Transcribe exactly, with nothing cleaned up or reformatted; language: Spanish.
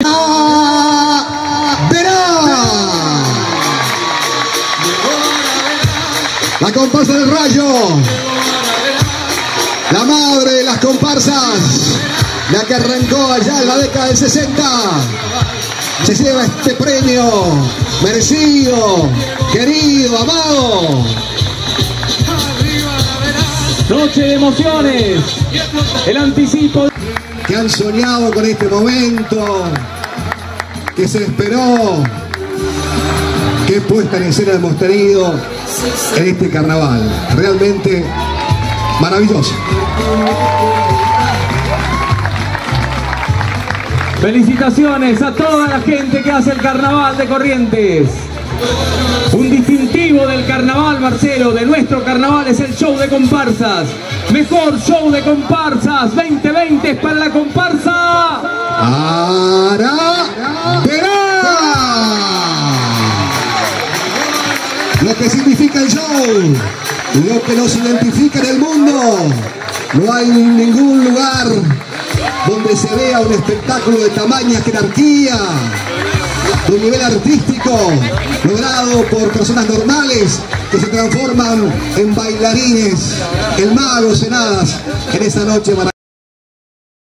La comparsa del Rayo, la madre de las comparsas, la que arrancó allá en la década del sesenta, se lleva este premio merecido, querido, amado. Noche de emociones, el anticipo. Que han soñado con este momento, que se esperó, qué puesta en escena hemos tenido en este carnaval, realmente maravilloso. Felicitaciones a toda la gente que hace el carnaval de Corrientes. Un distintivo del carnaval, Marcelo, de nuestro carnaval, es el show de comparsas. Mejor show de comparsas veinte veinte es para la comparsa Ara Verá. Lo que significa el show, lo que nos identifica en el mundo. No hay ningún lugar donde se vea un espectáculo de tamaña jerarquía, de un nivel artístico logrado por personas normales que se transforman en bailarines, en magos, en hadas, en esa noche maravillosa.